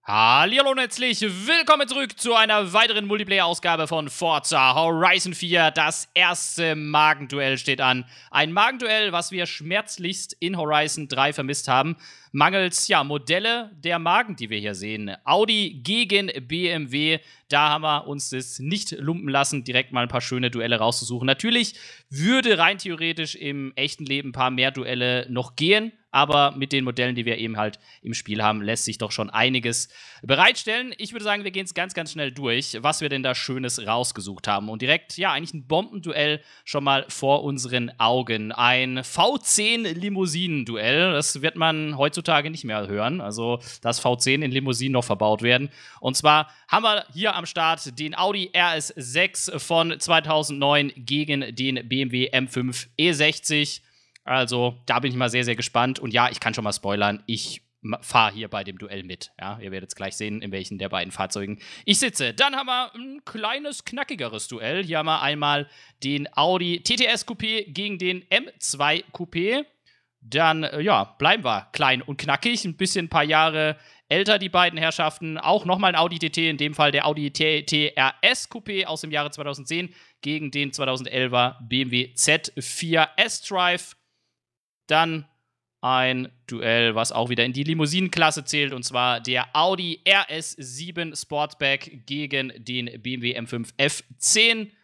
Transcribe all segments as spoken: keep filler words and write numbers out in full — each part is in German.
Hallihallo und herzlich willkommen zurück zu einer weiteren Multiplayer-Ausgabe von Forza Horizon vier. Das erste Magenduell steht an. Ein Magenduell, was wir schmerzlichst in Horizon drei vermisst haben. Mangels, ja, Modelle der Magen, die wir hier sehen. Audi gegen B M W. Da haben wir uns das nicht lumpen lassen, direkt mal ein paar schöne Duelle rauszusuchen. Natürlich würde rein theoretisch im echten Leben ein paar mehr Duelle noch gehen. Aber mit den Modellen, die wir eben halt im Spiel haben, lässt sich doch schon einiges bereitstellen. Ich würde sagen, wir gehen es ganz, ganz schnell durch, was wir denn da Schönes rausgesucht haben. Und direkt, ja, eigentlich ein Bombenduell schon mal vor unseren Augen. Ein V zehn Limousinen-Duell. Das wird man heutzutage nicht mehr hören. Also, dass V zehn in Limousinen noch verbaut werden. Und zwar haben wir hier am Start den Audi R S sechs von zweitausendneun gegen den B M W M fünf E sechzig. Also, da bin ich mal sehr, sehr gespannt. Und ja, ich kann schon mal spoilern, ich fahre hier bei dem Duell mit. Ja, ihr werdet es gleich sehen, in welchen der beiden Fahrzeugen ich sitze. Dann haben wir ein kleines, knackigeres Duell. Hier haben wir einmal den Audi T T S Coupé gegen den M zwei Coupé. Dann, ja, bleiben wir klein und knackig. Ein bisschen ein paar Jahre älter, die beiden Herrschaften. Auch nochmal ein Audi T T, in dem Fall der Audi T T R S Coupé aus dem Jahre zweitausendzehn gegen den zweitausendelfer B M W Z vier S-Drive. Dann ein Duell, was auch wieder in die Limousinenklasse zählt, und zwar der Audi R S sieben Sportback gegen den B M W M fünf F zehn.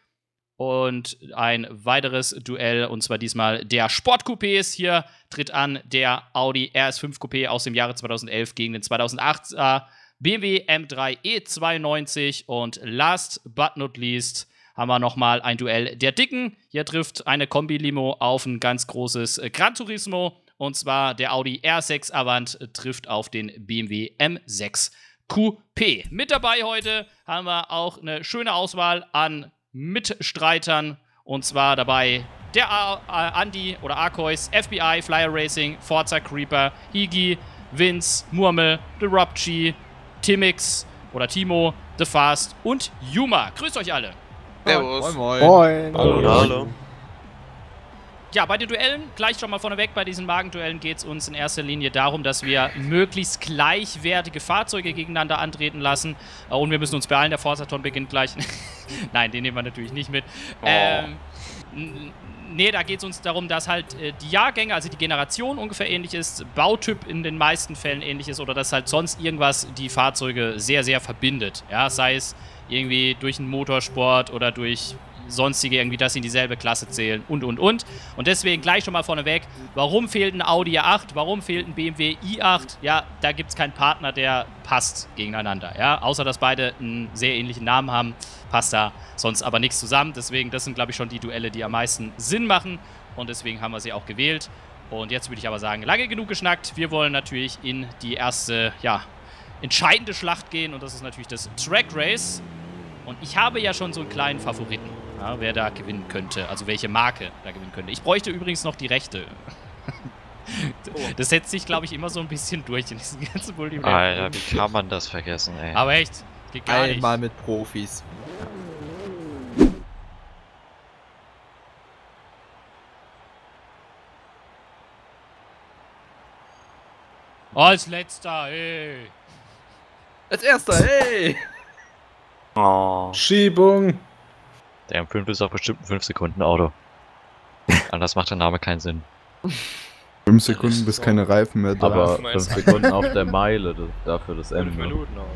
Und ein weiteres Duell, und zwar diesmal der Sportcoupés. Hier tritt an der Audi R S fünf Coupé aus dem Jahre zweitausendelf gegen den zweitausendachter B M W M drei E zweiundneunzig. Und last but not least haben wir nochmal ein Duell der Dicken. Hier trifft eine Kombi-Limo auf ein ganz großes Gran Turismo. Und zwar der Audi R sechs Avant trifft auf den B M W M sechs Coupé. Mit dabei heute haben wir auch eine schöne Auswahl an Mitstreitern. Und zwar dabei der A Andi oder Arkois, F B I, Flyer Racing, Forza Creeper, Higi, Vince, Murmel, The Rob G, Timix oder Timo, The Fast und Yuma. Grüßt euch alle. Servus. Moin, moin. Moin. Hallo. Hallo. Ja, bei den Duellen, gleich schon mal vorneweg, bei diesen Magenduellen geht es uns in erster Linie darum, dass wir möglichst gleichwertige Fahrzeuge gegeneinander antreten lassen. Und wir müssen uns beeilen, der Forzathon beginnt gleich. Nein, den nehmen wir natürlich nicht mit. Oh. Ähm, nee, da geht es uns darum, dass halt äh, die Jahrgänge, also die Generation ungefähr ähnlich ist, Bautyp in den meisten Fällen ähnlich ist oder dass halt sonst irgendwas die Fahrzeuge sehr, sehr verbindet. Ja, sei es irgendwie durch einen Motorsport oder durch sonstige irgendwie, dass sie in dieselbe Klasse zählen und, und, und. Und deswegen gleich schon mal vorneweg, warum fehlt ein Audi A acht, warum fehlt ein B M W i acht? Ja, da gibt es keinen Partner, der passt gegeneinander, ja. Außer, dass beide einen sehr ähnlichen Namen haben, passt da sonst aber nichts zusammen. Deswegen, das sind, glaube ich, schon die Duelle, die am meisten Sinn machen. Und deswegen haben wir sie auch gewählt. Und jetzt würde ich aber sagen, lange genug geschnackt. Wir wollen natürlich in die erste, ja, entscheidende Schlacht gehen. Und das ist natürlich das Track Race. Und ich habe ja schon so einen kleinen Favoriten, ja, wer da gewinnen könnte, also welche Marke da gewinnen könnte. Ich bräuchte übrigens noch die Rechte. Das setzt sich, glaube ich, immer so ein bisschen durch in diesen ganzen Multiplayer. Alter, wie kann man das vergessen, ey? Aber echt, geht gar nicht. Einmal mit Profis. Oh, als letzter, ey. Als erster, hey! Oh. Schiebung! Der M fünf ist auf bestimmt fünf Sekunden Auto. Anders macht der Name keinen Sinn. fünf Sekunden bis keine Reifen mehr da. Aber fünf Sekunden auf der Meile, das, dafür das M. fünf Minuten auch.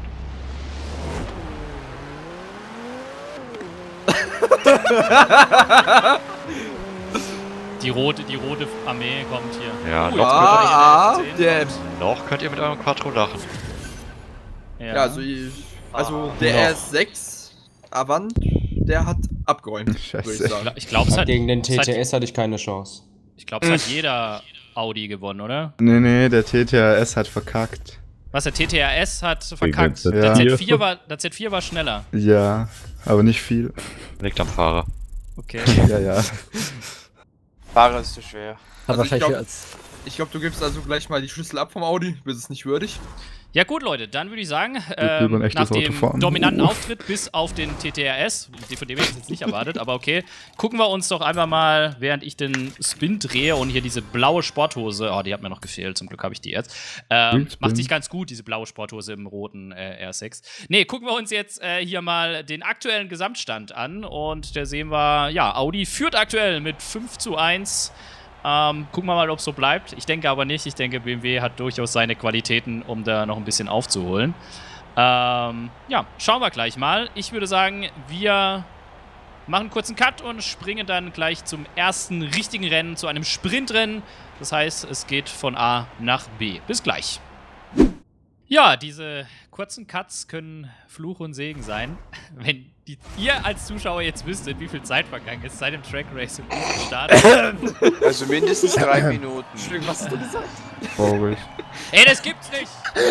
Die rote, die rote Armee kommt hier. Ja, Uh, noch, Ah, könnt ihr der, noch könnt ihr mit eurem Quattro lachen. Ja. ja, also, ich- also Ah, der noch. R S sechs Avant, der hat abgeräumt, Scheiße. würde ich sagen. Ich glaube, es hat, Gegen den es T hat, T S hatte ich keine Chance. ich glaub, es hat jeder Audi gewonnen, oder? Nee, nee, der T T R S hat verkackt. Was, der T T R S hat verkackt? den Der Z vier. Z vier war, der Z vier war schneller. Ja, aber nicht viel. Liegt am Fahrer. Okay. Ja, ja. Fahrer ist zu schwer. Also ich glaube, glaub, du gibst also gleich mal die Schlüssel ab vom Audi, du bist es nicht würdig. Ja gut, Leute, dann würde ich sagen, lieber ähm, ein echtes nach Auto dem fahren. dominanten Oh. Auftritt bis auf den T T R S, von dem hätte ich jetzt nicht erwartet, aber okay, gucken wir uns doch einfach mal, während ich den Spin drehe und hier diese blaue Sporthose, oh, die hat mir noch gefehlt, zum Glück habe ich die jetzt, ähm, Spin. macht sich ganz gut, diese blaue Sporthose im roten äh, R sechs. Nee, gucken wir uns jetzt äh, hier mal den aktuellen Gesamtstand an und da sehen wir, ja, Audi führt aktuell mit fünf zu eins. Ähm, gucken wir mal, ob es so bleibt. Ich denke aber nicht. Ich denke, B M W hat durchaus seine Qualitäten, um da noch ein bisschen aufzuholen. Ähm, ja, schauen wir gleich mal. Ich würde sagen, wir machen einen kurzen Cut und springen dann gleich zum ersten richtigen Rennen, zu einem Sprintrennen. Das heißt, es geht von A nach B. Bis gleich. Ja, diese kurzen Cuts können Fluch und Segen sein. Wenn die, ihr als Zuschauer jetzt wüsstet, wie viel Zeit vergangen ist seit dem Track Race im Start. Also mindestens drei Minuten. Was hast du gesagt? Traurig. Ey, das gibt's nicht!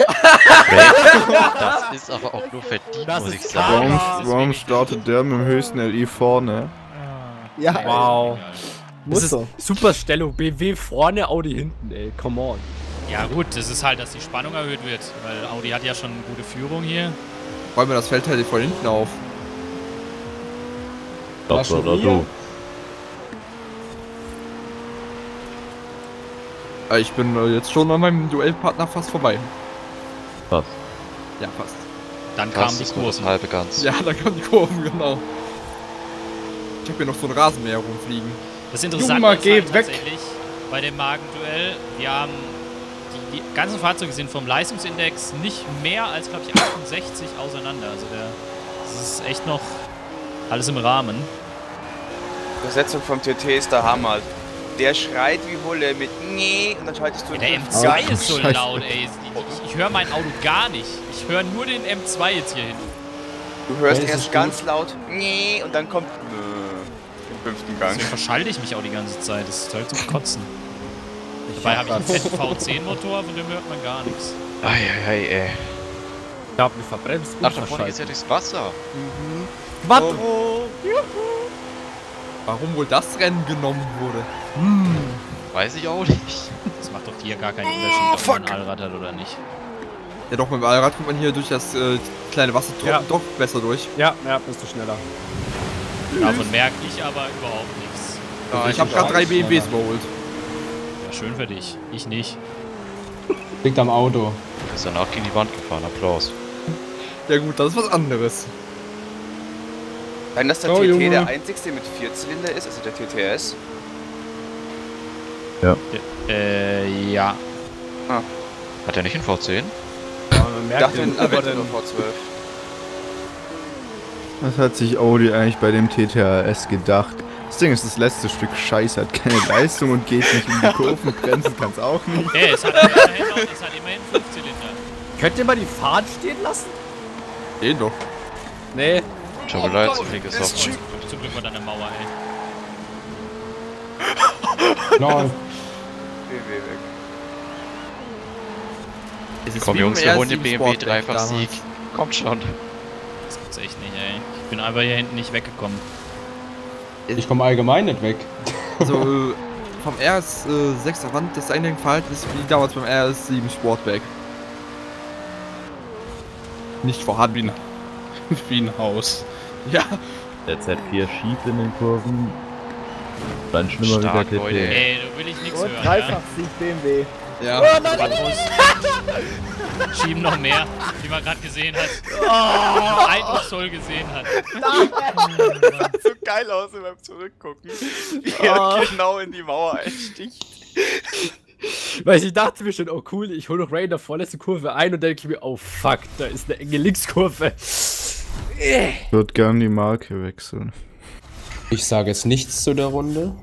Das ist aber auch nur verdient, Das muss ist ich klar. sagen. Warum, das ist warum wenig startet der mit dem höchsten L I vorne? Ja, Wow. muss Das ist so. super Stellung. B M W vorne, Audi hinten, ey. Come on. Ja gut, das ist halt, dass die Spannung erhöht wird, weil Audi hat ja schon eine gute Führung hier. Räumen wir das Feld halt von hinten auf. Das oder du. Äh, Ich bin äh, jetzt schon an meinem Duellpartner fast vorbei. Was? Ja, fast. Dann kam Das die ist nur das Kurve. halbe Ganz. Ja, da kommen die Kurven, genau. Ich habe hier noch so ein Rasenmäher rumfliegen. Das Interessante Junge, ist geh halt weg. tatsächlich bei dem Magenduell, wir haben die, die ganzen Fahrzeuge sind vom Leistungsindex nicht mehr als, glaube ich, achtundsechzig auseinander. Also der, das ist echt noch alles im Rahmen. Die Übersetzung vom T T ist der Hammer. Der schreit wie Hulle mit Nee und dann schaltest du Ja, der M fünf zwei Gang. ist so Scheiße. laut, ey. Ich, ich höre mein Auto gar nicht. Ich höre nur den M zwei jetzt hier hinten. Du hörst Ja, das erst ist ganz laut Nee und dann kommt äh, im fünften Gang. Deswegen verschalte ich mich auch die ganze Zeit. Das ist halt zum Kotzen. Dabei habe ich einen fetten V zehn Motor, von dem hört man gar nichts. Eieiei, ey. Ich hab mich verbremst. Ach, da vorne geht's ja durchs Wasser. Quattro! Warum wohl das Rennen genommen wurde? Weiß ich auch nicht. Das macht doch hier gar keinen Unterschied, ob man ein Allrad hat oder nicht. Ja doch, mit dem Allrad kommt man hier durch das äh, kleine Wasser Ja. doch besser durch. Ja, ja, bist du schneller. Davon merke ich aber überhaupt nichts. Also ich habe gerade drei B M Ws überholt. Ja, schön für dich. Ich nicht. Liegt am Auto. Er ist danach gegen die Wand gefahren. Applaus. Ja gut, das ist was anderes. Kann das der Oh, T T Junge. der einzigste mit Vierzylinder ist, also der T T S? Äh, ja. Hat er nicht einen V zehn? Ja, man Ich merkt dachte, den ein über Aventador den... V zwölf. Was hat sich Audi eigentlich bei dem T T R S gedacht? Das Ding ist das letzte Stück Scheiße, hat keine Leistung und geht nicht in die Kurven, bremsen kann's auch nicht. Ey, es hat immerhin, noch, es hat immerhin fünf Zylinder. Könnt ihr mal die Fahrt stehen lassen? Den doch. Nee. Tut mir leid, so viel gesoffen. Zum Glück war da eine Mauer, ey. Lol. B W weg. Es ist Komm wie Jungs, im wir R holen den sieben B M W Sportback Dreifach-Sieg. damals. Kommt schon. Das gibt's echt nicht, ey. Ich bin einfach hier hinten nicht weggekommen. Ich komme allgemein nicht weg. Also äh, vom R S sechs Avant, das Einlenkverhalten ist wie damals beim R S sieben Sportback. Nicht vorhanden. Wie ein Haus. Ja, Der Z vier schiebt in den Kurven. Dann schlimmer wie der Stark, T Leute. T. Ey, da will ich nichts hören, ja? Dreifach-Sieg B M W. ja. Quattros. Schieben noch mehr, wie man gerade gesehen hat. Oh. Eindrucksvoll gesehen hat. So geil aus beim Zurückgucken. Wie er genau in die Mauer einsticht. Weil ich dachte mir schon, oh cool, ich hole noch Ray in der vorletzten Kurve ein und dann denke ich mir, oh fuck, da ist eine enge Linkskurve. Ich würde gern die Marke wechseln. Ich sage jetzt nichts zu der Runde.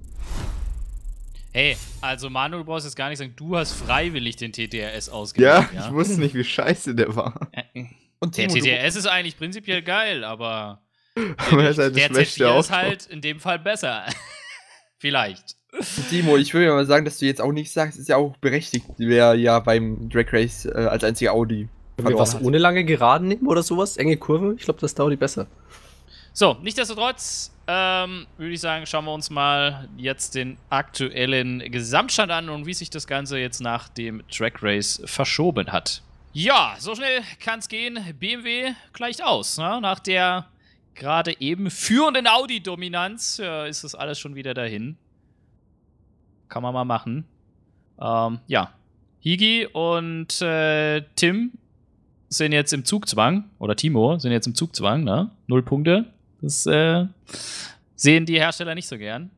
Hey, also Manu, du brauchst jetzt gar nicht sagen, du hast freiwillig den T T R S ausgewählt. Ja, ich wusste nicht, wie scheiße der war. Und Der Timo, T T du, R S ist eigentlich prinzipiell geil, aber Aber er ist halt das der Z schwächste vier ist Auto. halt in dem Fall besser. Vielleicht. Timo, ich will ja mal sagen, dass du jetzt auch nicht sagst, ist ja auch berechtigt, wer ja beim Drag Race äh, als einziger Audi Wenn wir was hat. ohne lange Geraden nehmen oder sowas, enge Kurve, ich glaube, das dauert die besser. So, nichtsdestotrotz ähm, würde ich sagen, schauen wir uns mal jetzt den aktuellen Gesamtstand an und wie sich das Ganze jetzt nach dem Track Race verschoben hat. Ja, so schnell kann's gehen. B M W gleicht aus. Ne? Nach der gerade eben führenden Audi-Dominanz äh, ist das alles schon wieder dahin. Kann man mal machen. Ähm, ja. Higi und äh, Tim sind jetzt im Zugzwang. Oder Timo sind jetzt im Zugzwang. Ne? Null Punkte. Das äh, sehen die Hersteller nicht so gern.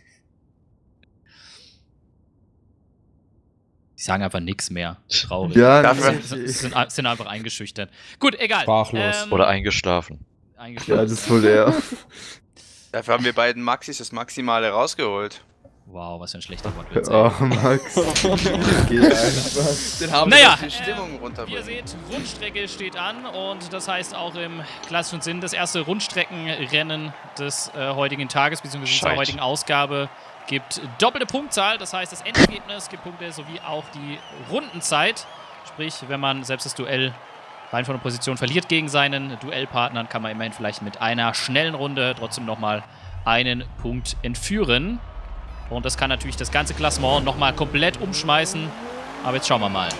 Die sagen einfach nichts mehr. Traurig. Ja, Dafür- das sind, sind, sind einfach eingeschüchtert. Gut, egal. Sprachlos. Ähm, Oder eingeschlafen. eingeschlafen. ja, das ist wohl der. Dafür haben wir beiden Maxis das Maximale rausgeholt. Wow, was für ein schlechter Wortwitz. ey. Oh, Max. Geh einfach. Den haben Naja, Die Stimmung ähm, wie runterbringen. ihr seht, Rundstrecke steht an und das heißt auch im klassischen Sinn das erste Rundstreckenrennen des äh, heutigen Tages bzw. der Scheit. heutigen Ausgabe gibt doppelte Punktzahl. Das heißt, das Endergebnis gibt Punkte sowie auch die Rundenzeit. Sprich, wenn man selbst das Duell rein von der Position verliert gegen seinen Duellpartnern, kann man immerhin vielleicht mit einer schnellen Runde trotzdem nochmal einen Punkt entführen. Und das kann natürlich das ganze Klassement nochmal komplett umschmeißen. Aber jetzt schauen wir mal.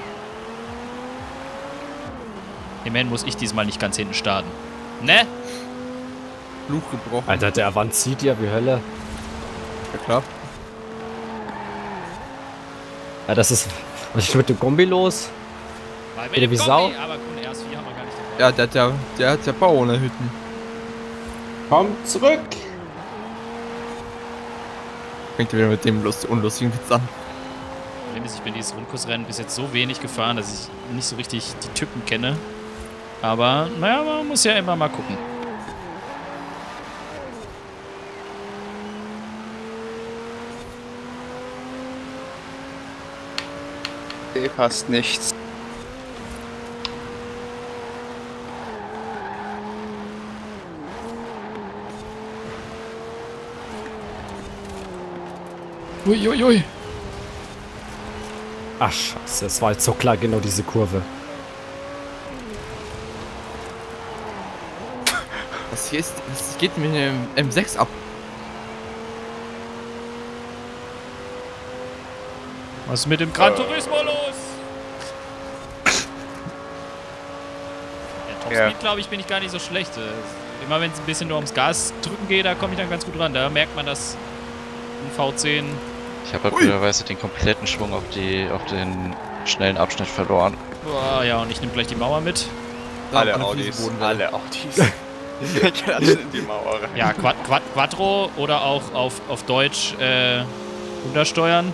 Immerhin muss ich diesmal nicht ganz hinten starten. Ne? Fluch gebrochen. Alter, der Avant zieht ja wie Hölle. Ja, klar. Ja, das ist... Was ist mit dem Kombi los? Weil Wieder wie Sau. Aber gut, R S vier haben wir gar nicht dabei. Ja, der hat ja, der hat ja Bau ohne Hütten. Komm zurück! Fängt er wieder mit dem lust unlustigen Witz an. Problem ist, ich bin dieses Rundkursrennen bis jetzt so wenig gefahren, dass ich nicht so richtig die Typen kenne. Aber, naja, man muss ja immer mal gucken. Nee, fast nichts. Uiuiui. Ach, scheiße. Es war jetzt so klar, genau diese Kurve. Was hier ist, was geht mit dem M sechs ab? Was ist mit dem Gran Turismo los? Der Topspeed, Ja. glaube ich, bin ich gar nicht so schlecht. Immer wenn es ein bisschen nur ums Gas drücken geht, da komme ich dann ganz gut ran. Da merkt man das in V zehn. Ich habe halt blöderweise den kompletten Schwung auf, die, auf den schnellen Abschnitt verloren. Boah, ja, und ich nehme gleich die Mauer mit. Alle Alle Audis. Boden- Alle Audis. Klatschen in die Mauer rein. Ja, Quad Quad Quattro oder auch auf, auf Deutsch äh, untersteuern.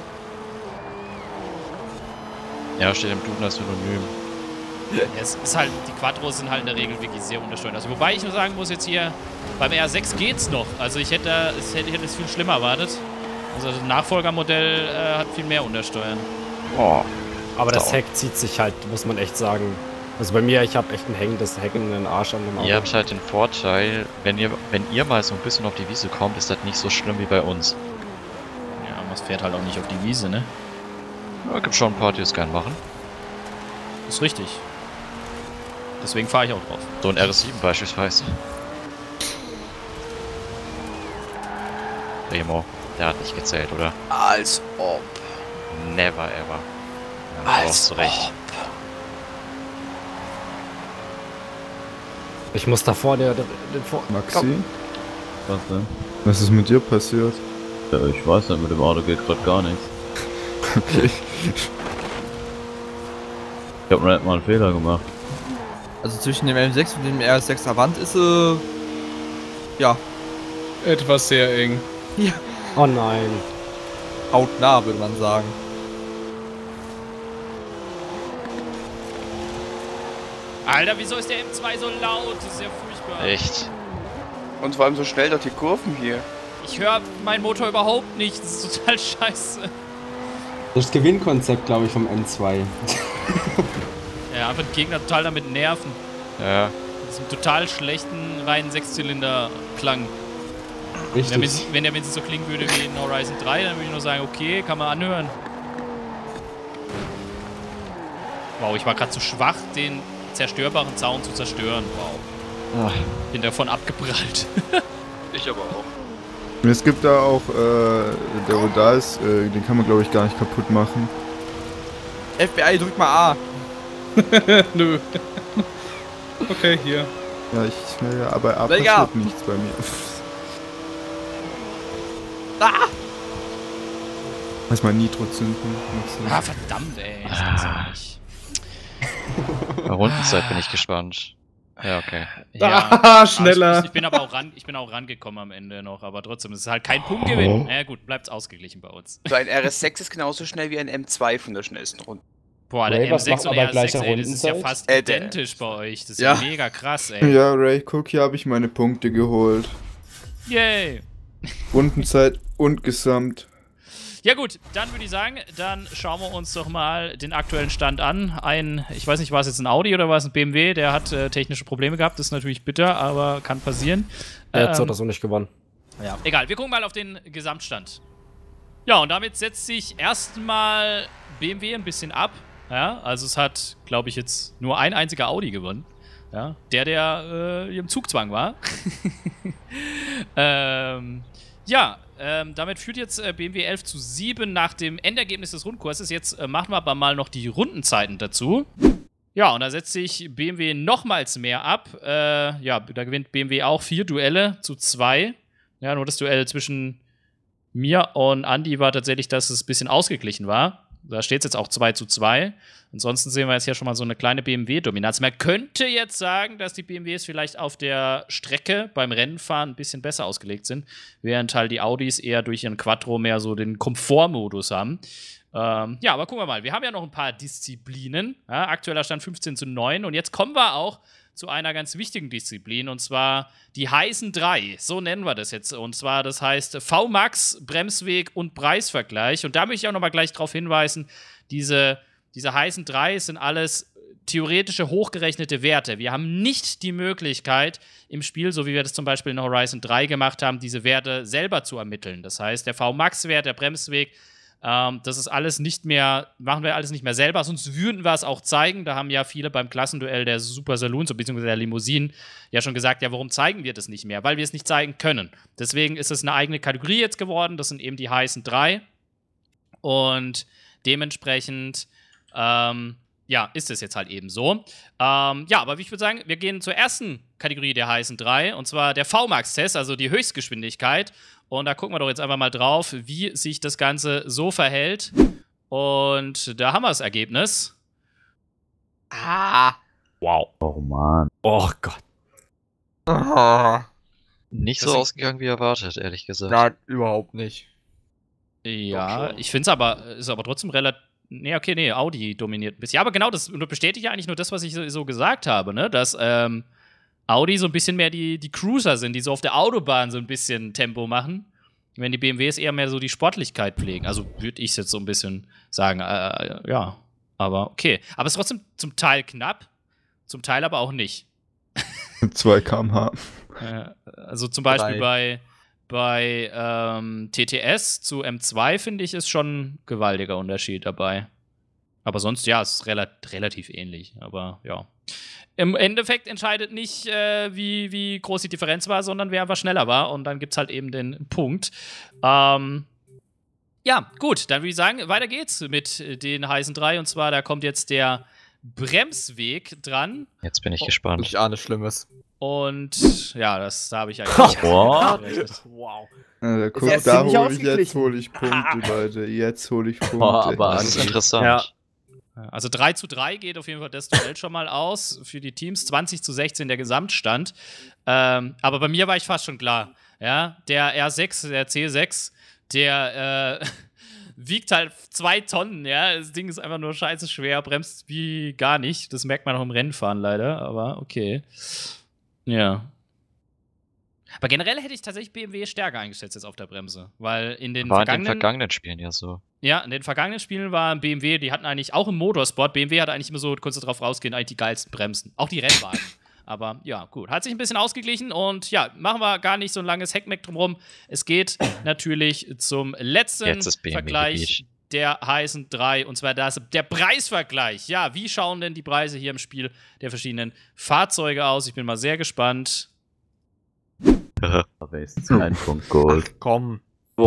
Ja, steht im Duden als Synonym. Ja, es ist halt, die Quattros sind halt in der Regel wirklich sehr untersteuert. Also, wobei ich nur sagen muss, jetzt hier beim R sechs geht's noch. Also ich hätte, da- es hätte, ich hätte es viel schlimmer erwartet. Also das Nachfolgermodell äh, hat viel mehr Untersteuern. Oh. Aber das Sau. Heck zieht sich halt, muss man echt sagen. Also bei mir, ich habe echt ein hängendes Heck in den Arsch an dem Auto. Ihr habt halt den Vorteil, wenn ihr, wenn ihr mal so ein bisschen auf die Wiese kommt, ist das nicht so schlimm wie bei uns. Ja, man fährt halt auch nicht auf die Wiese, ne? Ja, gibt schon ein paar, die es gern machen. Ist richtig. Deswegen fahre ich auch drauf. So ein R S sieben beispielsweise. Remo, der hat nicht gezählt, oder? Als ob. Never ever. Ja, du hast recht. Ich muss da vorne den, den vor... Maxi, Was denn? was ist mit dir passiert? Ja, ich weiß nicht, mit dem Auto geht gerade gar nichts. Okay. Ich hab noch nicht mal einen Fehler gemacht. Also zwischen dem M sechs und dem R sechs Avant ist äh, ja, Etwas sehr eng. Oh nein. hautnah, würde man sagen. Alter, wieso ist der M zwei so laut? Das ist ja furchtbar. Echt? Und vor allem so schnell durch die Kurven hier. Ich höre meinen Motor überhaupt nicht. Das ist total scheiße. Das Gewinnkonzept, glaube ich, vom M zwei. Ja, einfach den Gegner total damit nerven. Ja. Das ist ein total schlechten reinen Sechszylinder-Klang. Wenn der, Richtig. wenn der wenn es so klingen würde wie in Horizon drei, dann würde ich nur sagen, okay, kann man anhören. Wow, ich war gerade zu schwach, den zerstörbaren Zaun zu zerstören. Wow. Ach, Bin davon abgeprallt. Ich aber auch. Und es gibt da auch, äh, der wo da ist, äh, den kann man glaube ich gar nicht kaputt machen. F B I, drück mal A. Nö. Okay, hier. Ja, ich, ja, aber A Leg ab. passiert nichts bei mir. Ah! Lass mal Nitro zünden. Ah, verdammt, ey. Das gibt's ja nicht. Bei Rundenzeit bin ich gespannt. Ja, okay. Ja, Ah, schneller. Ich, ich bin aber auch, ran, ich bin auch rangekommen am Ende noch, aber trotzdem, es ist halt kein Punktgewinn. Ja gut, bleibt's ausgeglichen bei uns. So ein R S sechs ist genauso schnell wie ein M zwei von der schnellsten Runde. Boah, der Ray, M was sechs macht und aber R S sechs, gleicher ey, das ist ja Rundenzeit? fast Äh, der- identisch bei euch. Das ist Ja. ja mega krass, ey. Ja, Ray, guck, hier habe ich meine Punkte geholt. Yay! Rundenzeit und Gesamt. Ja gut, dann würde ich sagen, dann schauen wir uns doch mal den aktuellen Stand an. Ein, ich weiß nicht, war es jetzt ein Audi oder war es ein B M W, der hat äh, technische Probleme gehabt. Das ist natürlich bitter, aber kann passieren. Er hat so Ähm, oder so nicht gewonnen. Ja, egal, wir gucken mal auf den Gesamtstand. Ja, und damit setzt sich erstmal B M W ein bisschen ab. Ja, also es hat, glaube ich, jetzt nur ein einziger Audi gewonnen. Ja, der, der äh, im Zugzwang war. ähm, ja, ähm, damit führt jetzt äh, B M W elf zu sieben nach dem Endergebnis des Rundkurses. Jetzt äh, machen wir aber mal noch die Rundenzeiten dazu. Ja, und da setzt sich B M W nochmals mehr ab. Äh, ja, da gewinnt B M W auch vier Duelle zu zwei. Ja, nur das Duell zwischen mir und Andy war tatsächlich, dass es ein bisschen ausgeglichen war. Da steht es jetzt auch zwei zu zwei. Ansonsten sehen wir jetzt hier schon mal so eine kleine B M W-Dominanz. Man könnte jetzt sagen, dass die B M Ws vielleicht auf der Strecke beim Rennenfahren ein bisschen besser ausgelegt sind, während halt die Audis eher durch ihren Quattro mehr so den Komfortmodus haben. Ähm, ja, aber gucken wir mal. Wir haben ja noch ein paar Disziplinen. Ja, aktueller Stand fünfzehn zu neun. Und jetzt kommen wir auch zu einer ganz wichtigen Disziplin, und zwar die heißen drei. So nennen wir das jetzt. Und zwar, das heißt V Max, Bremsweg und Preisvergleich. Und da möchte ich auch nochmal gleich darauf hinweisen, diese, diese heißen drei sind alles theoretische, hochgerechnete Werte. Wir haben nicht die Möglichkeit, im Spiel, so wie wir das zum Beispiel in Horizon drei gemacht haben, diese Werte selber zu ermitteln. Das heißt, der V Max-Wert, der Bremsweg, Ähm, das ist alles nicht mehr, machen wir alles nicht mehr selber, sonst würden wir es auch zeigen. Da haben ja viele beim Klassenduell der Super Saloons, beziehungsweise der Limousinen, ja schon gesagt, ja, warum zeigen wir das nicht mehr? Weil wir es nicht zeigen können. Deswegen ist es eine eigene Kategorie jetzt geworden, das sind eben die heißen drei. Und dementsprechend, ähm, ja, ist es jetzt halt eben so. Ähm, ja, aber ich würde sagen, wir gehen zur ersten Kategorie der heißen drei, und zwar der V Max-Test, also die Höchstgeschwindigkeit. Und da gucken wir doch jetzt einfach mal drauf, wie sich das Ganze so verhält. Und da haben wir das Ergebnis. Ah. Wow. Oh Mann. Oh Gott. Ah. Nicht so Deswegen- ausgegangen wie erwartet, ehrlich gesagt. Na, überhaupt nicht. Ja, Okay. ich finde es aber, ist aber trotzdem relativ. Nee, okay, nee, Audi dominiert ein bisschen. Ja, aber genau, das bestätigt ja eigentlich nur das, was ich so, so gesagt habe, ne? Dass ähm, Audi so ein bisschen mehr die, die Cruiser sind, die so auf der Autobahn so ein bisschen Tempo machen. Wenn die B M Ws eher mehr so die Sportlichkeit pflegen. Also würde ich es jetzt so ein bisschen sagen. Äh, ja, aber okay. Aber es ist trotzdem zum Teil knapp, zum Teil aber auch nicht. zwei Kilometer pro Äh, also zum Beispiel Drei. bei, bei ähm, T T S zu M zwei, finde ich, ist schon ein gewaltiger Unterschied dabei. Aber sonst, ja, es ist rela relativ ähnlich. Aber ja. Im Endeffekt entscheidet nicht, äh, wie, wie groß die Differenz war, sondern wer einfach schneller war. Und dann gibt es halt eben den Punkt. Ähm, ja, gut, dann würde ich sagen, weiter geht's mit den heißen drei. Und zwar, da kommt jetzt der Bremsweg dran. Jetzt bin ich Oh, gespannt. Ich ahne Schlimmes. Und ja, das da habe ich eigentlich. What? gerechnet. Wow. Äh, guck, erst da ziemlich hole ich jetzt ausgeglichen. hole ich Punkte, Leute. Jetzt hole ich Punkte. Boah, aber Das ist Andi. interessant. Ja. Also drei zu drei geht auf jeden Fall das Duell schon mal aus für die Teams. zwanzig zu sechzehn der Gesamtstand. Ähm, aber bei mir war ich fast schon klar. Ja, der R sechs, der C sechs, der äh, wiegt halt zwei Tonnen. Ja, das Ding ist einfach nur scheiße schwer, bremst wie gar nicht. Das merkt man auch im Rennfahren leider, aber okay. Ja. Aber generell hätte ich tatsächlich B M W stärker eingeschätzt jetzt auf der Bremse. Weil in den War in den vergangenen vergangenen Spielen ja so. Ja, in den vergangenen Spielen war B M W, die hatten eigentlich auch im Motorsport, B M W hatte eigentlich immer so, kurz darauf rausgehen, eigentlich die geilsten Bremsen. Auch die Rennwagen. Aber ja, gut. Hat sich ein bisschen ausgeglichen und ja, machen wir gar nicht so ein langes Heckmeck drumherum. Es geht natürlich zum letzten Jetzt ist B M W Vergleich Gebiet. der heißen drei, und zwar das, der Preisvergleich. Ja, wie schauen denn die Preise hier im Spiel der verschiedenen Fahrzeuge aus? Ich bin mal sehr gespannt. Aber ist ein Punkt Gold. Komm.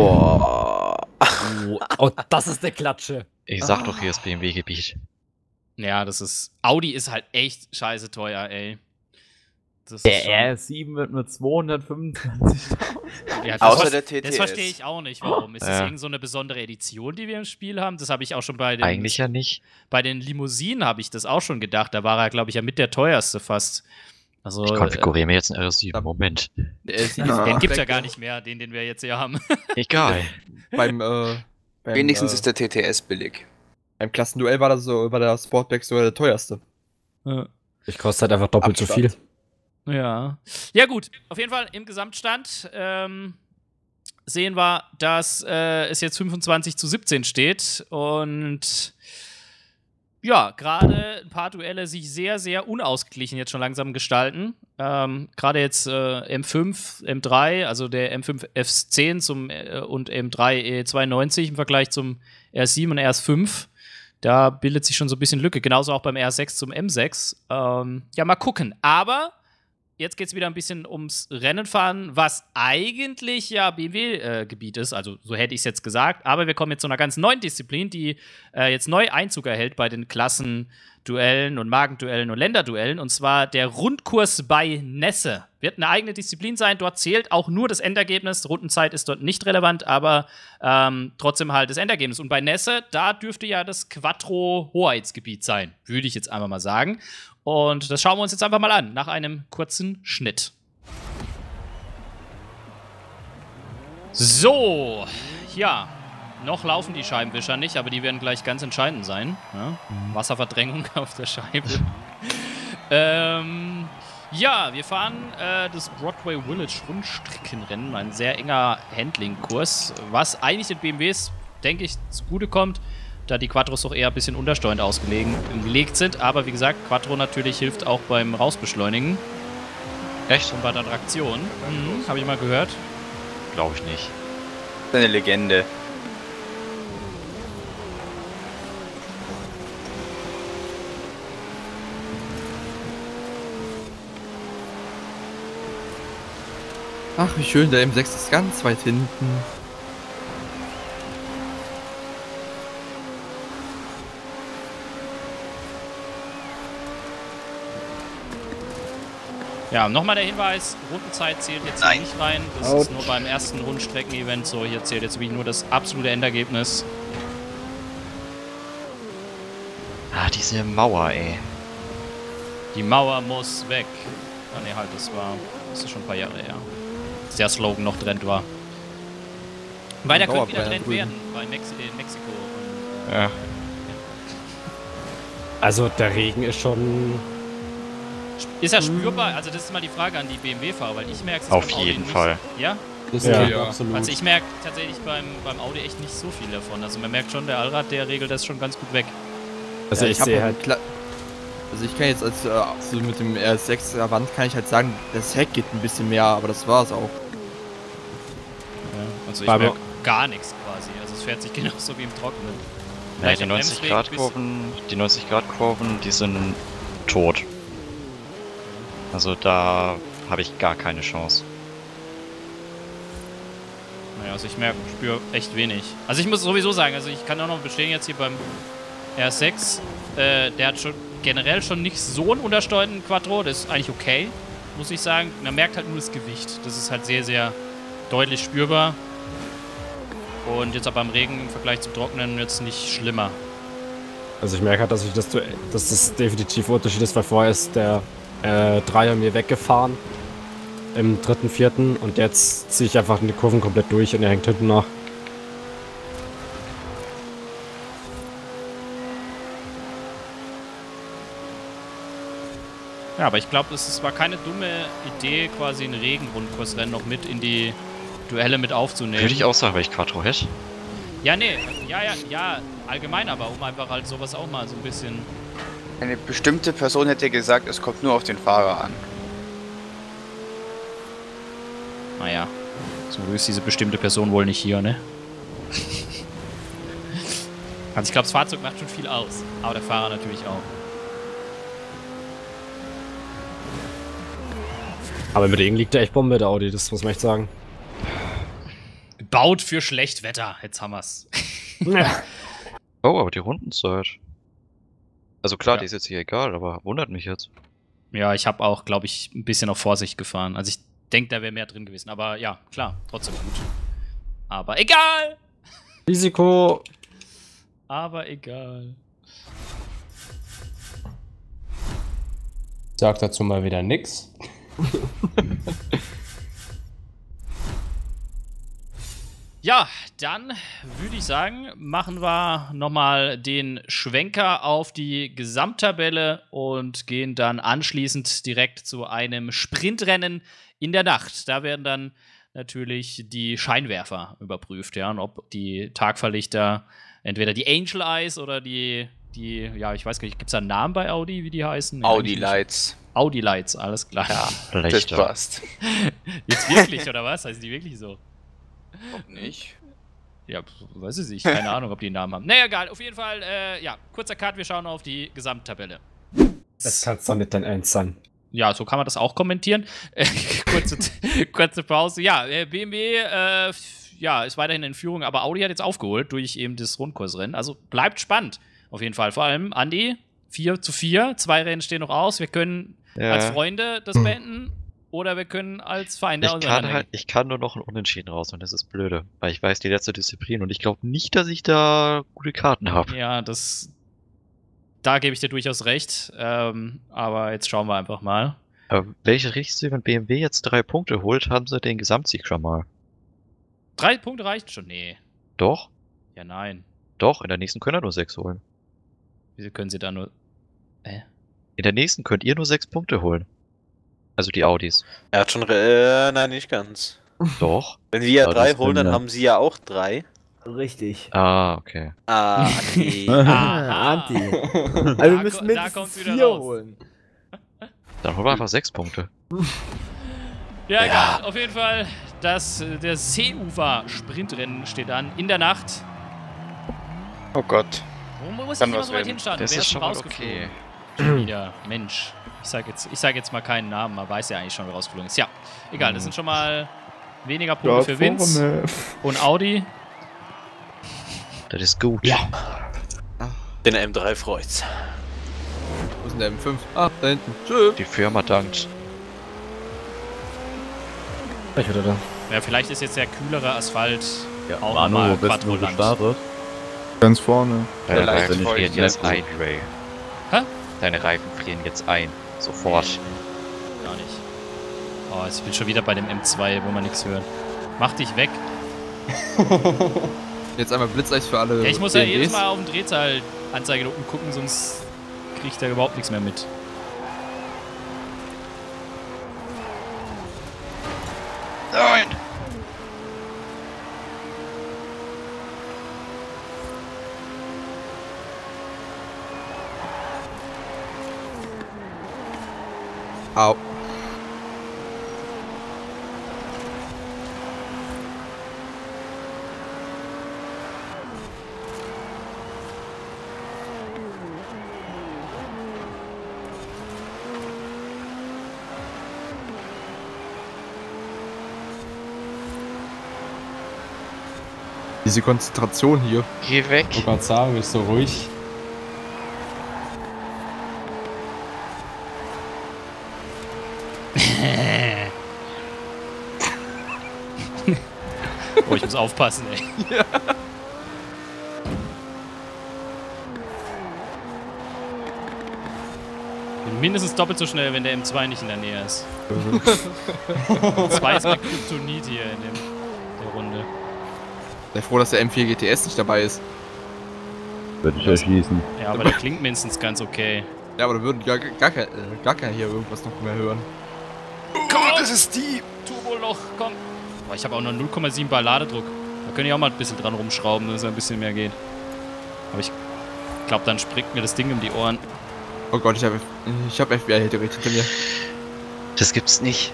Boah. Oh, das ist eine Klatsche. Ich sag doch, hier ist B M W-Gebiet. Ja, das ist. Audi ist halt echt scheiße teuer, ey. Das Der ist schon- R S sieben wird nur zweihundertfünfundzwanzigtausend. Ja, das Außer ver- der T T S. Das verstehe ich auch nicht, warum. Ist das Ja. irgend so eine besondere Edition, die wir im Spiel haben? Das habe ich auch schon bei den, Eigentlich ja nicht. bei den Limousinen habe ich das auch schon gedacht. Da war er, glaube ich, ja mit der teuerste fast. Also, Ich konfiguriere mir jetzt einen R S sieben. Moment. Der L C D Ja. ist den gibt's ja weg. gar nicht mehr, den, den wir jetzt hier haben. Egal. Beim, äh, beim, Wenigstens äh, ist der T T S billig. beim Klassenduell war das so, war der Sportback so der teuerste. Ich kostet halt einfach doppelt so viel. Abstand. Ja. Ja, gut. Auf jeden Fall im Gesamtstand ähm, sehen wir, dass äh, es jetzt fünfundzwanzig zu siebzehn steht und ja, gerade ein paar Duelle sich sehr, sehr unausgeglichen jetzt schon langsam gestalten. Ähm, gerade jetzt äh, M fünf, M drei, also der M fünf F zehn zum, äh, und M drei E zweiundneunzig im Vergleich zum R S sieben und R S fünf. Da bildet sich schon so ein bisschen Lücke. Genauso auch beim R S sechs zum M sechs. Ähm, ja, mal gucken. Aber jetzt geht es wieder ein bisschen ums Rennenfahren, was eigentlich ja B M W-Gebiet ist. Also so hätte ich es jetzt gesagt. Aber wir kommen jetzt zu einer ganz neuen Disziplin, die äh, jetzt neu Einzug erhält bei den Klassenduellen und Magenduellen und Länderduellen. Und zwar der Rundkurs bei Nesse. Wird eine eigene Disziplin sein. Dort zählt auch nur das Endergebnis. Rundenzeit ist dort nicht relevant, aber ähm, trotzdem halt das Endergebnis. Und bei Nesse, da dürfte ja das Quattro-Hoheitsgebiet sein, würde ich jetzt einfach mal sagen. Und das schauen wir uns jetzt einfach mal an, nach einem kurzen Schnitt. So, ja, noch laufen die Scheibenwischer nicht, aber die werden gleich ganz entscheidend sein. Ja? Wasserverdrängung auf der Scheibe. ähm, ja, wir fahren äh, das Broadway Village Rundstreckenrennen, ein sehr enger Handling-Kurs, was eigentlich den B M Ws, denke ich, zugutekommt, da die Quattros doch eher ein bisschen untersteuernd ausgelegt sind. Aber wie gesagt, Quattro natürlich hilft auch beim Rausbeschleunigen. Echt? Und bei der Traktion. Mhm, habe ich mal gehört. Glaube ich nicht. Das ist eine Legende. Ach, wie schön, der M sechs ist ganz weit hinten. Ja, nochmal der Hinweis, Rundenzeit zählt jetzt hier Nein. nicht rein. Das ist nur beim ersten Rundstrecken-Event so. Hier zählt jetzt wirklich nur das absolute Endergebnis. Ah, diese Mauer, ey. Die Mauer muss weg. Ah ne, halt, das war, das ist schon ein paar Jahre her. Dass der Slogan noch Trend war. Weil der könnte wieder Trend werden bei Mexi in Mexiko. Und, äh, Ja. Also der Regen ist schon. Ist er spürbar? Also das ist mal die Frage an die B M W-Fahrer, weil ich merke es Auf beim Audi jeden nicht. Fall. Ja? Das Ja. geht Ja. absolut. Also ich merke tatsächlich beim, beim Audi echt nicht so viel davon. Also man merkt schon, der Allrad, der regelt das schon ganz gut weg. Also Ja, ich hab sehe auch halt. Kla- Also ich kann jetzt als äh, so mit dem R S sechs Wand kann ich halt sagen, das Heck geht ein bisschen mehr, aber das war's auch. Ja, also ich Beim- merke gar nichts quasi. Also es fährt sich genauso wie im Trockenen. Ja, Vielleicht die am neunzig Bremsweg Grad bis- Kurven, die neunzig Grad Kurven, die sind tot. Also da habe ich gar keine Chance. Naja, also ich merke, spüre echt wenig. Also ich muss sowieso sagen, also ich kann auch noch bestehen jetzt hier beim R S sechs, äh, der hat schon generell schon nicht so einen untersteuernden Quattro, das ist eigentlich okay, muss ich sagen. Man merkt halt nur das Gewicht, das ist halt sehr, sehr deutlich spürbar. Und jetzt aber beim Regen im Vergleich zum Trockenen jetzt nicht schlimmer. Also ich merke halt, dass ich das, Duell- dass das definitiv ein Unterschied ist, weil vorher ist der äh, Dreier mir weggefahren im dritten, vierten und jetzt ziehe ich einfach in die Kurven komplett durch und er hängt hinten nach. Ja, aber ich glaube, es war keine dumme Idee, quasi ein Regenrundkursrennen noch mit in die Duelle mit aufzunehmen. Würde ich auch sagen, weil ich Quattro hätte. Ja, nee, ja, ja, ja, allgemein aber, um einfach halt sowas auch mal so ein bisschen. Eine bestimmte Person hätte gesagt, es kommt nur auf den Fahrer an. Naja, zum Glück ist diese bestimmte Person wohl nicht hier, ne? Also ich glaube, das Fahrzeug macht schon viel aus, aber der Fahrer natürlich auch. Aber im Regen liegt der echt Bombe, der Audi, das muss man echt sagen. Gebaut für Schlechtwetter, jetzt haben wir's. Oh, aber die Rundenzeit. Also klar, Ja. die ist jetzt hier egal, aber wundert mich jetzt. Ja, ich habe auch, glaube ich, ein bisschen auf Vorsicht gefahren. Also ich denke, da wäre mehr drin gewesen. Aber ja, klar, trotzdem gut. Aber egal! Risiko. Aber egal. Sag dazu mal wieder nix. Ja, dann würde ich sagen, machen wir nochmal den Schwenker auf die Gesamttabelle und gehen dann anschließend direkt zu einem Sprintrennen in der Nacht. Da werden dann natürlich die Scheinwerfer überprüft, ja, und ob die Tagverlichter, entweder die Angel Eyes oder die, die, ja, ich weiß gar nicht, gibt es da einen Namen bei Audi, wie die heißen? Nee, Audi eigentlich nicht. Lights. Audi Lights, alles klar. Ja, das Lichter. passt. Jetzt wirklich, oder was? Heißen die wirklich so? Ob nicht? Ja, weiß ich nicht. Keine Ahnung, ob die einen Namen haben. Naja, egal. Auf jeden Fall, äh, ja, kurzer Cut. Wir schauen auf die Gesamttabelle. Das kann doch nicht dein Ernst sein. Ja, so kann man das auch kommentieren. Äh, kurze, kurze Pause. Ja, äh, B M W äh, ja, ist weiterhin in Führung, aber Audi hat jetzt aufgeholt durch eben das Rundkursrennen. Also bleibt spannend. Auf jeden Fall. Vor allem, Andi, vier zu vier. Zwei Rennen stehen noch aus. Wir können Ja. als Freunde das beenden. Oder wir können als Feinde Ich kann auseinandergehen. halt, ich kann nur noch einen Unentschieden raus und das ist blöde, weil ich weiß die letzte Disziplin und ich glaube nicht, dass ich da gute Karten habe. Ja, das. Da gebe ich dir durchaus recht. Ähm, aber jetzt schauen wir einfach mal. Aber welche Richtung, wenn B M W jetzt drei Punkte holt, haben sie den Gesamtsieg schon mal. Drei Punkte reicht schon. Nee. Doch, Ja, nein. doch, in der nächsten können er nur sechs holen. Wieso können sie da nur. Äh? In der nächsten könnt ihr nur sechs Punkte holen. Also die Audis. Er hat schon. Re äh, nein, nicht ganz. Doch. Wenn wir ja Ja, drei das holen, stimmt, dann ja. haben sie ja auch drei. Richtig. Ah, okay. Ah, okay. Aha. Anti. Also Da wir ko- müssen da mindestens kommt's wieder vier raus. holen. Dann holen wir einfach sechs Punkte. Ja, egal. Auf jeden Fall, das, äh, der Seeufer-Sprintrennen steht an. In der Nacht. Oh Gott. Wo muss ich Kann immer was so weit werden. hinstarten? Das Wer ist schon mal rausgeflogen? okay. Schon wieder. Mensch. Ich sag, jetzt, ich sag jetzt mal keinen Namen, man weiß ja eigentlich schon, wer rausgeflogen ist. Ja, egal. Das sind schon mal weniger Punkte für Vince und Audi. Das ist gut. Ja. Den M drei freut's. Wo ist denn der M fünf? Ah, da hinten. Tschö. Die Firma dankt. Ich wieder da. Ja, vielleicht ist jetzt der kühlere Asphalt Ja, auch Manu, mal wo bist du Quadroland. gestartet? Ganz vorne. Deine leicht Reifen feucht, frieren ja, jetzt cool. ein, Ray. Hä? Deine Reifen frieren jetzt ein. Sofort. Gar nicht. Oh, ich bin schon wieder bei dem M zwei, wo man nichts hört. Mach dich weg. Jetzt einmal Blitzeis für alle. Ja, ich muss ja B M Ws. jedes Mal auf den Drehzahlanzeige da unten gucken, sonst krieg ich da überhaupt nichts mehr mit. Nein! Au. Diese Konzentration hier. Geh weg! Ich wollte gerade sagen, bist so ruhig. Oh, ich muss aufpassen, ey. Bin mindestens doppelt so schnell, wenn der M zwei nicht in der Nähe ist. M zwei ist mein Kryptonit hier in dem, der Runde. Sei froh, dass der M vier G T S nicht dabei ist. Würde ich erschießen. Ja, aber der klingt mindestens ganz okay. Ja, aber da würden gar, gar, kein, äh, gar keiner hier irgendwas noch mehr hören. Komm, das ist die Turboloch, komm. Boah, ich habe auch nur null Komma sieben Bar Ladedruck. Da könnte ich auch mal ein bisschen dran rumschrauben, dass es ein bisschen mehr geht. Aber ich glaube, dann springt mir das Ding um die Ohren. Oh Gott, ich habe ich hab F B I hier direkt hinter mir. Das gibt's nicht.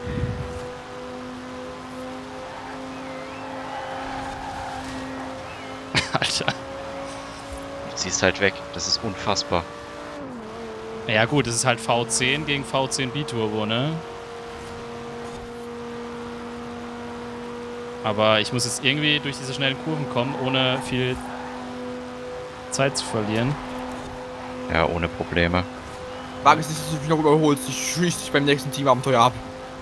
Alter. Du ziehst halt weg. Das ist unfassbar. Ja gut, das ist halt V zehn gegen V zehn Biturbo, ne? Aber ich muss jetzt irgendwie durch diese schnellen Kurven kommen, ohne viel Zeit zu verlieren. Ja, ohne Probleme. Wage es nicht, dass du mich noch überholst. Ich schieße dich beim nächsten Teamabenteuer ab.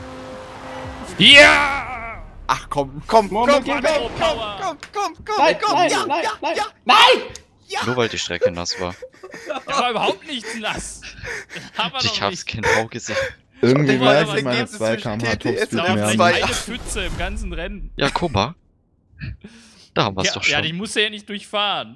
Ja! Ach komm. Komm, komm, komm, komm, komm, komm, komm, komm, komm, komm, Nein, komm, nein, ja, nein, ja, nein, ja. nein! Nur weil die Strecke nass war. Da war überhaupt nichts nass. Aber Ich doch hab's nicht. genau gesehen. Irgendwie mal, weiß was ich meine Ergebnis zwei zwischen Kilometer T T S Topspeed Da und war mehr. vielleicht zwei. eine Pfütze im ganzen Rennen. Ja, guck mal. Da haben wir's Ja, doch ja, schon. ich musste ja nicht durchfahren.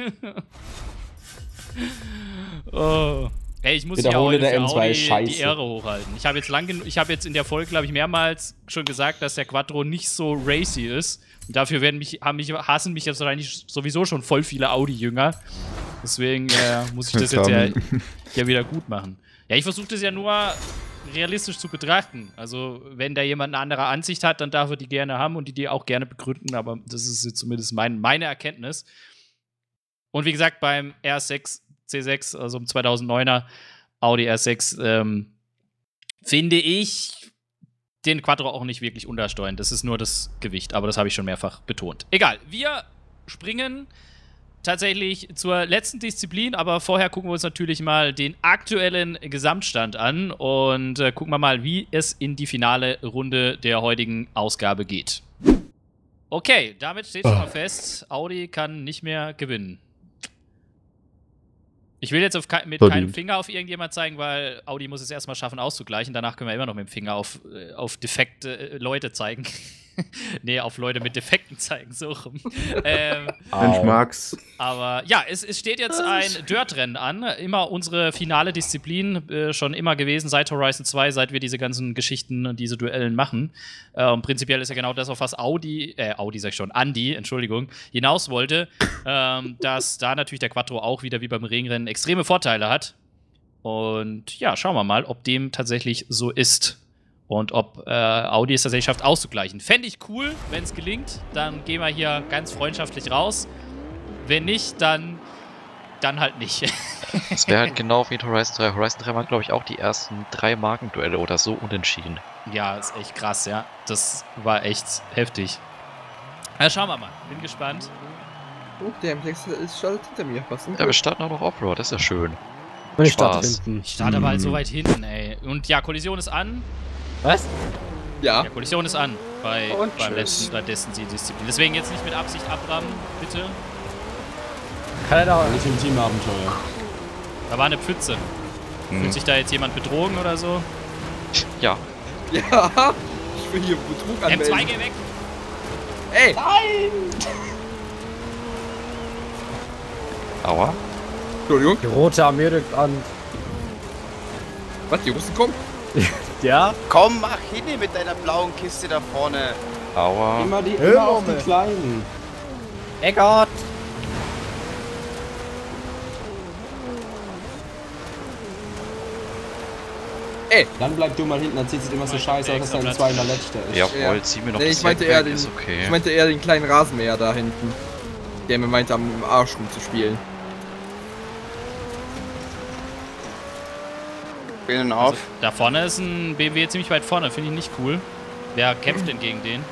Oh. Ey, ich muss ja Wiederhole heute der für M zwei Audi ist scheiße. die Ehre hochhalten. Ich habe jetzt lang genug, ich habe jetzt in der Folge, glaube ich, mehrmals schon gesagt, dass der Quattro nicht so racy ist. Und dafür werden mich, haben mich, hassen mich jetzt wahrscheinlich sowieso schon voll viele Audi-Jünger. Deswegen äh, muss ich das jetzt ja, ja wieder gut machen. Ja, ich versuche das ja nur realistisch zu betrachten. Also, wenn da jemand eine andere Ansicht hat, dann darf er die gerne haben und die die auch gerne begründen. Aber das ist jetzt zumindest mein, meine Erkenntnis. Und wie gesagt, beim R sechs C sechs, also im zweitausenddeuner Audi R sechs, ähm, finde ich den Quattro auch nicht wirklich untersteuernd. Das ist nur das Gewicht, aber das habe ich schon mehrfach betont. Egal, wir springen tatsächlich zur letzten Disziplin, aber vorher gucken wir uns natürlich mal den aktuellen Gesamtstand an und äh, gucken wir mal, wie es in die finale Runde der heutigen Ausgabe geht. Okay, damit steht schon mal fest, Audi kann nicht mehr gewinnen. Ich will jetzt auf ke mit Verdient. keinem Finger auf irgendjemand zeigen, weil Audi muss es erstmal schaffen auszugleichen. Danach können wir immer noch mit dem Finger auf, äh, auf defekte äh, Leute zeigen. Nee, auf Leute mit Defekten zeigen, so rum. ähm, Mensch, Max. aber ja, es, es steht jetzt ein Dirt-Rennen an. Immer unsere finale Disziplin, äh, schon immer gewesen seit Horizon zwei, seit wir diese ganzen Geschichten und diese Duellen machen. Äh, und prinzipiell ist ja genau das, auf was Audi, äh, Audi sag ich schon, Andi, Entschuldigung, hinaus wollte, ähm, dass da natürlich der Quattro auch wieder wie beim Regenrennen extreme Vorteile hat. Und ja, schauen wir mal, ob dem tatsächlich so ist. Und ob äh, Audi es tatsächlich schafft, auszugleichen. Fände ich cool, wenn es gelingt. Dann gehen wir hier ganz freundschaftlich raus. Wenn nicht, dann, dann halt nicht. Das wäre halt genau wie in Horizon drei. Horizon drei waren, glaube ich, auch die ersten drei Markenduelle oder so unentschieden. Ja, ist echt krass, ja. Das war echt heftig. Na, schauen wir mal. Bin gespannt. Oh, der M sechs ist startet hinter mir. Was denn? Ja, wir starten auch noch Offroad, das ist ja schön. Ich starte Spaß. hinten. Ich starte aber halt so weit hinten, ey. Und ja, Kollision ist an. Was? Ja. Ja, Kollision ist an. Bei, Und beim tschüss. letzten, bei dessen Disziplin. Deswegen jetzt nicht mit Absicht abrammen, bitte. Kann er da. Nicht im Teamabenteuer. Da war eine Pfütze. Hm. Fühlt sich da jetzt jemand betrogen oder so? Ja. Ja. Ich will hier Betrug M zwei, anmelden. geh weg! Ey! Aua. Entschuldigung. Die rote Armee rückt an. Was, die Russen kommen? Ja? Komm, mach hin mit deiner blauen Kiste da vorne. Aua. Immer, die, Hör immer auf mal. die Kleinen. Eckart! Dann bleib du mal hinten, dann sieht es immer so scheiße aus, dass dein zweimal letzter ist. Jawohl, Ja. zieh mir noch Nee, das ich meinte Heck eher weg, den, ist okay. ich meinte eher den kleinen Rasenmäher da hinten. Der mir meinte, am Arsch rumzuspielen. Wählen Also, auf. da vorne ist ein B M W ziemlich weit vorne, finde ich nicht cool. Wer kämpft denn gegen den?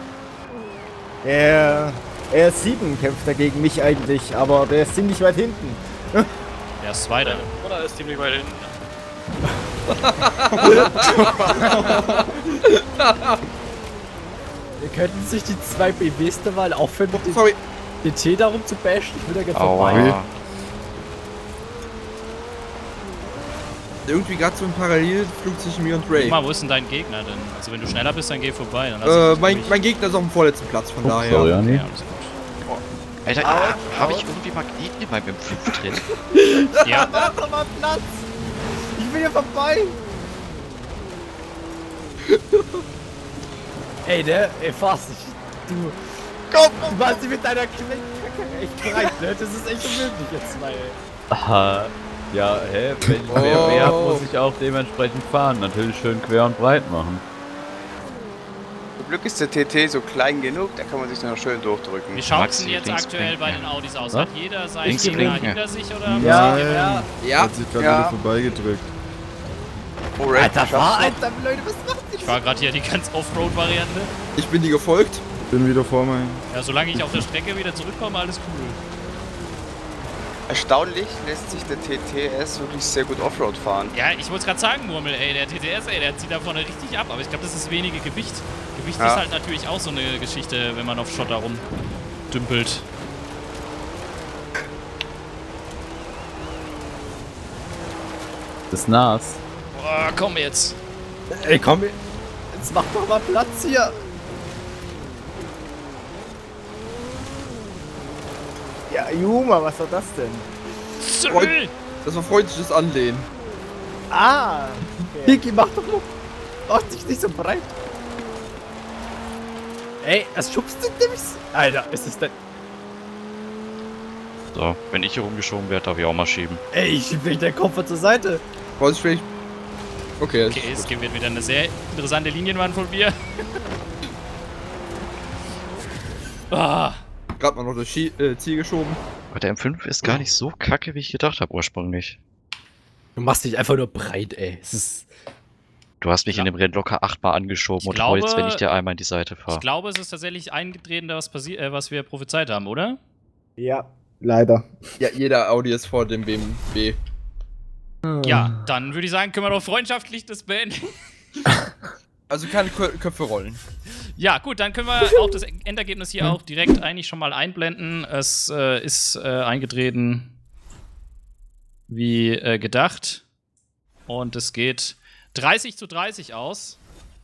Er, er ist sieben, kämpft er gegen mich eigentlich, aber der ist ziemlich weit hinten. Der ist Zweiter. Oder ist ziemlich weit hinten. Wir könnten sich die zwei B M Ws da mal aufhören, mit dem Sorry. D T darum zu bashen. Ich will da gerne vorbei. Aua. Irgendwie gerade so ein Parallelflug zwischen mir und Ray. Guck mal, wo ist denn dein Gegner denn? Also wenn du schneller bist, dann geh vorbei. Dann lass ich Äh, dich mein, durch. mein Gegner ist auf dem vorletzten Platz, von Ups, daher. sorry, Andi. Ja, alles gut. Alter, ah, habe ich irgendwie Magneten in meinem M fünf drin? Ja, Mach doch mal Platz! Ich will hier vorbei! Ey, der, ey, fass dich. Du, Komm, du warst hier mit deiner Kacke echt bereit, ne? Das ist echt unmöglich jetzt mal, ey. Aha. Ja, hä? Wenn ich Oh. mehr mehr hab, muss ich auch dementsprechend fahren. Natürlich schön quer und breit machen. zum Glück ist der T T so klein genug, da kann man sich dann noch schön durchdrücken. wie schaut es Maxi, denn jetzt links aktuell bei blinken. den Audis aus? Was? Hat jeder seinen Links Gegner blinken. hinter sich oder? Nein. Ja. Ja, Hat sich gerade Ja. wieder vorbeigedrückt. Oh, Ray, Alter, schaffst fahr, du? Alter, Leute, was macht Ich fahre gerade hier die ganz Offroad-Variante. ich bin dir gefolgt. Bin wieder vor mir. Ja, solange ich auf der Strecke wieder zurückkomme, alles cool. Erstaunlich lässt sich der T T S wirklich sehr gut Offroad fahren. Ja, ich wollte es gerade sagen, Murmel, ey, der T T S, ey, der zieht da vorne richtig ab, aber ich glaube, das ist wenige Gewicht. Gewicht Ja. ist halt natürlich auch so eine Geschichte, wenn man auf Schotter rumdümpelt. Das ist nass. Boah, komm jetzt. Ey, komm, jetzt mach doch mal Platz hier. Ja, Juma, was war das denn? Zöll! Das war freundliches Anlehnen. Ah! Okay. Hiki, mach doch noch. Mach dich nicht so breit. Ey, das schubst du nämlich. Alter, ist das denn. So, wenn ich hier rumgeschoben werde, darf ich auch mal schieben. Ey, ich schieb nicht den Kopf zur Seite. Vorsichtig. Okay, Okay, es gibt wieder eine sehr interessante Linienwand von mir. Ah. Gerade mal noch das Ski äh, Ziel geschoben. Aber der M fünf ist gar nicht so kacke, wie ich gedacht habe ursprünglich. Du machst dich einfach nur breit, ey. Es ist. Du hast mich Ja. in dem Rennen locker achtmal angeschoben Ich und glaube- heulst, wenn ich dir einmal in die Seite fahre. Ich glaube, es ist tatsächlich eingetreten, was, passi- äh, was wir prophezeit haben, oder? Ja, leider. Ja, jeder Audi ist vor dem B M W. Ja, dann würde ich sagen, können wir doch freundschaftlich das beenden. Also keine Kö Köpfe rollen. Ja, gut, dann können wir auch das Endergebnis hier auch direkt eigentlich schon mal einblenden. Es äh, ist äh, eingetreten wie äh, gedacht. Und es geht dreißig zu dreißig aus.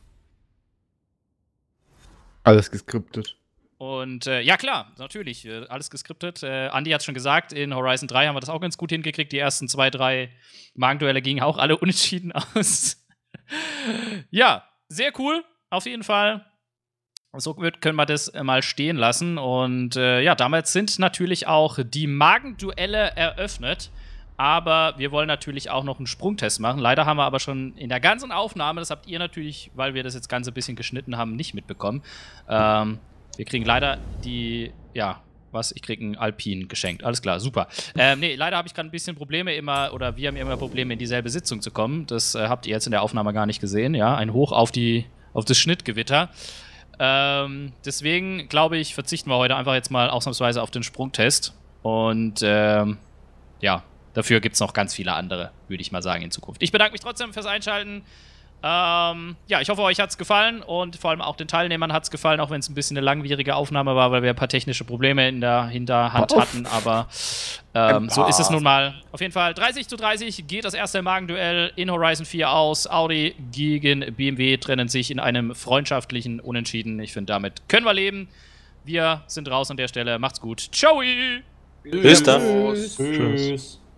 Alles geskriptet. Und äh, ja, klar, natürlich, äh, alles geskriptet. Äh, Andi hat schon gesagt, in Horizon drei haben wir das auch ganz gut hingekriegt. Die ersten zwei, drei Magenduelle gingen auch alle unentschieden aus. Ja, sehr cool, auf jeden Fall. So wird, können wir das äh, mal stehen lassen. Und äh, ja, damit sind natürlich auch die Magenduelle eröffnet. Aber wir wollen natürlich auch noch einen Sprungtest machen. Leider haben wir aber schon in der ganzen Aufnahme, das habt ihr natürlich, weil wir das jetzt Ganze ein bisschen geschnitten haben, nicht mitbekommen. Ähm, wir kriegen leider die, ja, was? Ich kriege einen Alpin geschenkt. Alles klar, super. Ähm, nee, leider habe ich gerade ein bisschen Probleme immer, oder wir haben immer Probleme, in dieselbe Sitzung zu kommen. Das äh, habt ihr jetzt in der Aufnahme gar nicht gesehen, ja. Ein Hoch auf, die, auf das Schnittgewitter. Ähm, deswegen, glaube ich, verzichten wir heute einfach jetzt mal ausnahmsweise auf den Sprungtest. Und, ähm, ja, dafür gibt es noch ganz viele andere, würde ich mal sagen, in Zukunft. Ich bedanke mich trotzdem fürs Einschalten. Ähm, ja, ich hoffe, euch hat es gefallen und vor allem auch den Teilnehmern hat es gefallen, auch wenn es ein bisschen eine langwierige Aufnahme war, weil wir ein paar technische Probleme in der Hinterhand hatten, aber ähm, so ist es nun mal. Auf jeden Fall dreißig zu dreißig geht das erste Magenduell in Horizon vier aus. Audi gegen B M W trennen sich in einem freundschaftlichen Unentschieden. Ich finde, damit können wir leben. Wir sind raus an der Stelle. Macht's gut. Ciao! Bis dann. Tschüss.